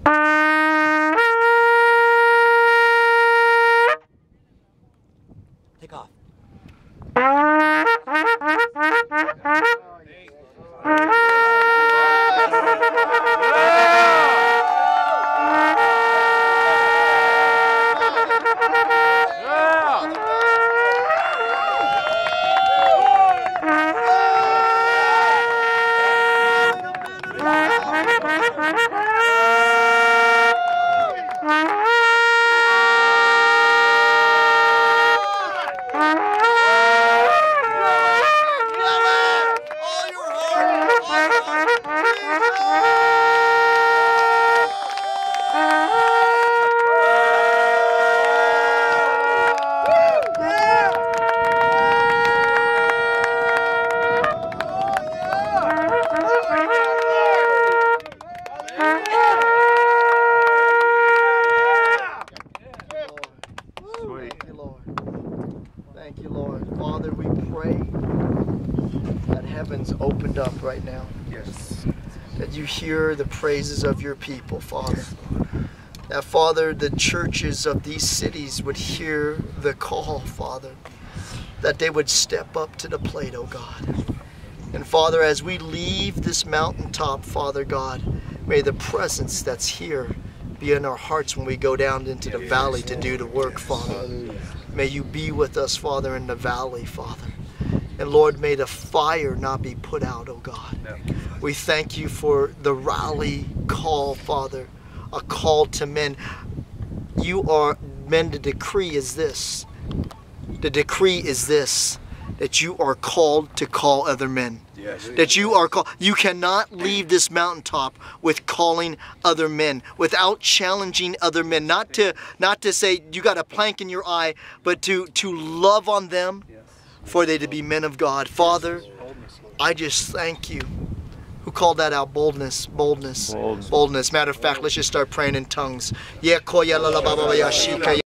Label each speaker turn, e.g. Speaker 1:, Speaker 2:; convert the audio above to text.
Speaker 1: Take off.
Speaker 2: Thank you, Lord. Father, we pray that heaven's opened up right now.
Speaker 3: Yes.
Speaker 2: That you hear the praises of your people, Father. That, Father, the churches of these cities would hear the call, Father. That they would step up to the plate, oh God. And Father, as we leave this mountaintop, Father God, may the presence that's here be in our hearts when we go down into the valley to do the work, Father. May you be with us, Father, in the valley, Father. And Lord, may the fire not be put out, oh God. We thank you for the rally call, Father, a call to men. You are, men, the decree is this. The decree is this, that you are called to call other men.
Speaker 3: Yes.
Speaker 2: That you are called. You cannot leave this mountaintop with calling other men, without challenging other men. Not to say you got a plank in your eye, but to love on them, for they to be men of God. Father, I just thank you. Who called that out? Boldness, boldness, boldness. Matter of fact, let's just start praying in tongues. Father,